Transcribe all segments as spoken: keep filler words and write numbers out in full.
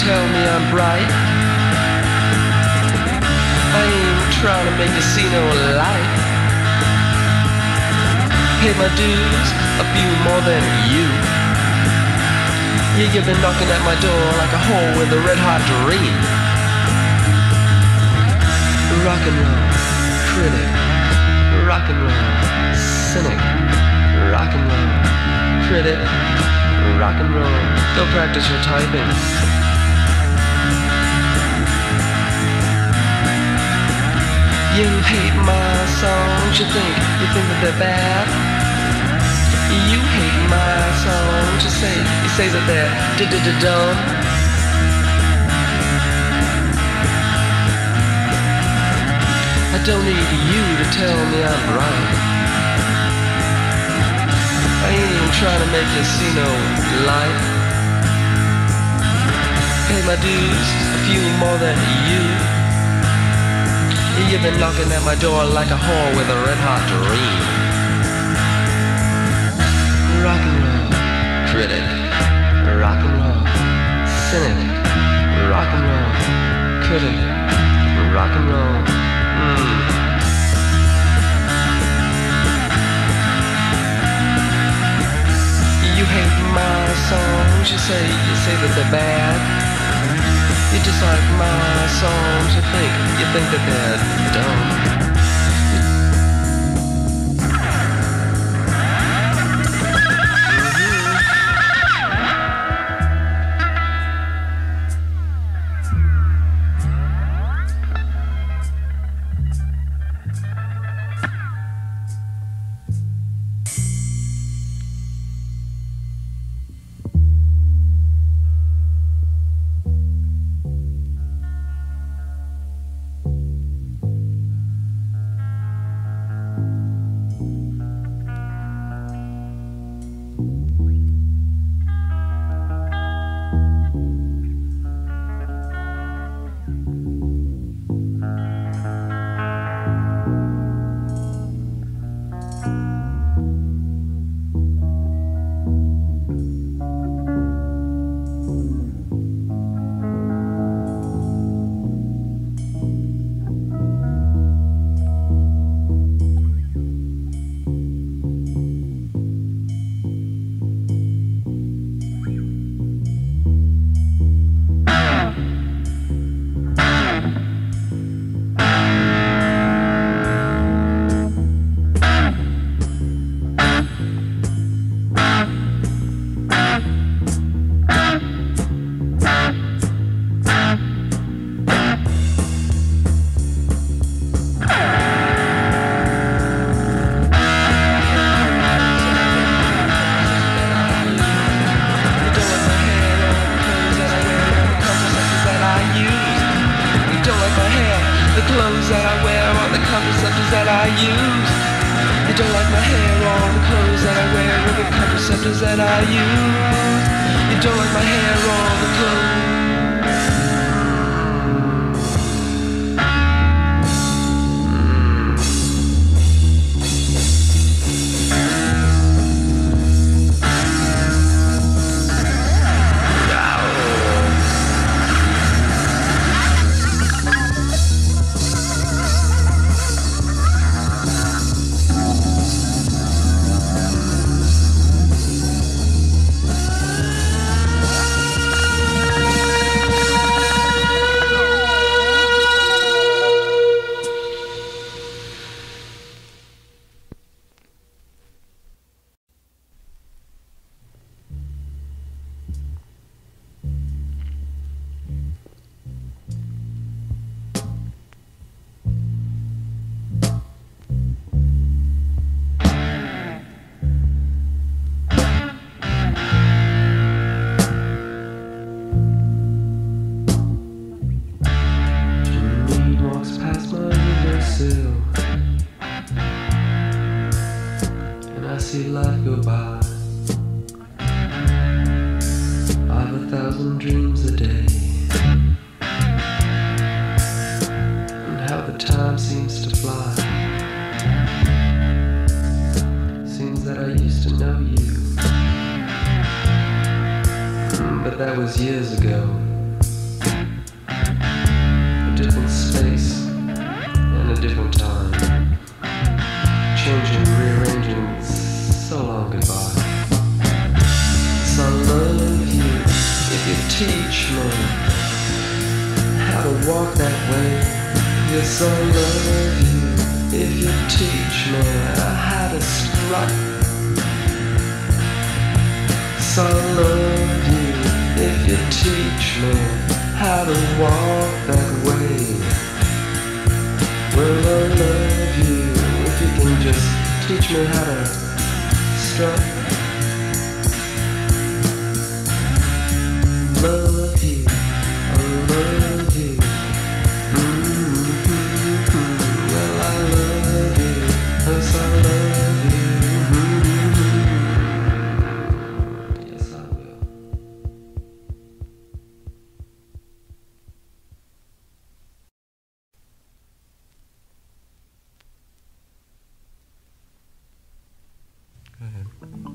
tell me I'm bright. I ain't trying to make you see no light. Paid my dues, a few more than you. Yeah, you've been knocking at my door like a whore with a red hot dream. Rock and roll, critic. Rock and roll, cynic. Rock and roll, critic. Rock and roll, go practice your typing. You hate my songs, you think, you think that they're bad. You hate my songs, you say, you say that they're d-d-d-dumb. I don't need you to tell me I'm right. I ain't even trying to make you see no light. Pay my dues, a few more than you. You've been knocking at my door like a whore with a red hot dream. Rock and roll, critic. Rock and roll, cynic. Rock and roll, critic. Rock and roll. Mm. You hate my songs, you say, you say that they're bad. You dislike my songs, you think, you think that they're dumb. But that was years ago. teach me how to walk that way. Yes, I love you if you teach me how to strut. So I love you if you teach me how to walk that way. Well, I love you if you can just teach me how to strut. Love you, I love you. Mm-hmm. Well, I love you, yes, I love you. Mm-hmm. Yes, I will. Go ahead.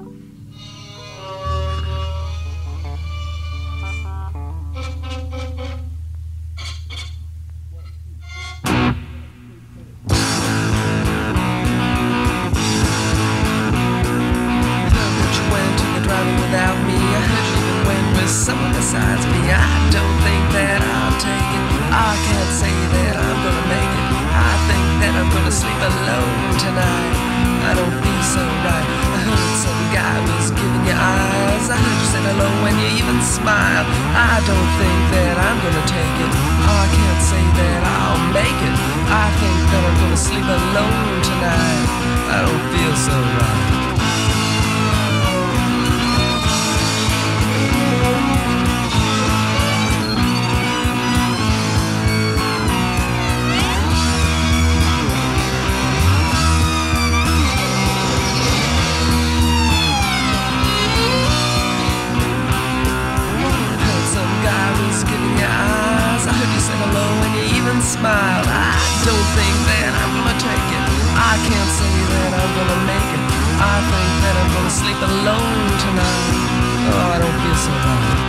Without me, I heard you even went with someone besides me. I don't think that I'll take it. I can't say that I'm gonna make it. I think that I'm gonna sleep alone tonight. I don't feel so right. I heard some guy was giving you eyes. I heard you said hello when you even smiled. I don't think that I'm gonna take it. I can't say that I'll make it. I think that I'm gonna sleep alone tonight. I don't feel so right. Smile. I don't think that I'm gonna take it. I can't say that I'm gonna make it. I think that I'm gonna sleep alone tonight. Oh, I don't feel so right.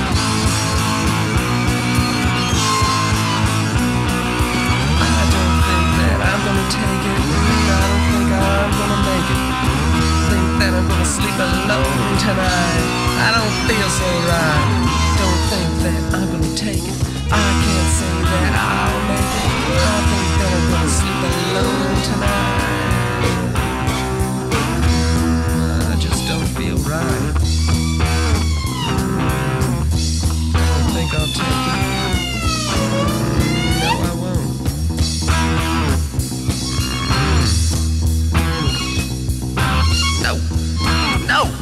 I don't think that I'm gonna take it. I don't think I'm gonna make it. Think that I'm gonna sleep alone tonight. I don't feel so right. Don't think that I'm gonna take it. I can't say that I'll make it. I think that I'm gonna sleep alone tonight. I just don't feel right. I don't think I'll take it. No, I won't. No. No.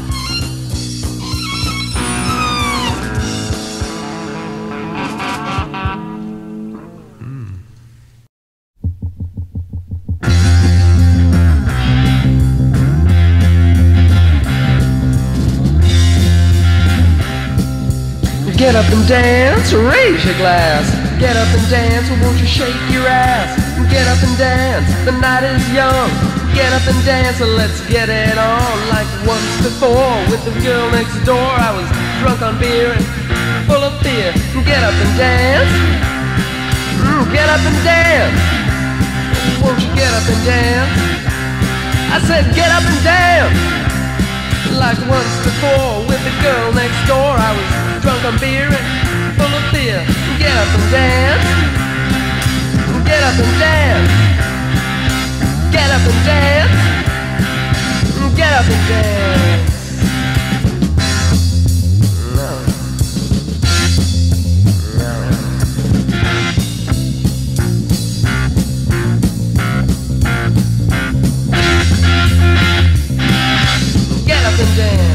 Get up and dance, raise your glass. Get up and dance, won't you shake your ass? Get up and dance, the night is young. Get up and dance, let's get it on. Like once before, with the girl next door, I was drunk on beer and full of fear. Get up and dance, mm, get up and dance. Won't you get up and dance? I said get up and dance. Like once before, with the girl next door, I was drunk on beer and full of fear. Get up and dance. Get up and dance. Get up and dance. Get up and dance. No. No. Get up and dance.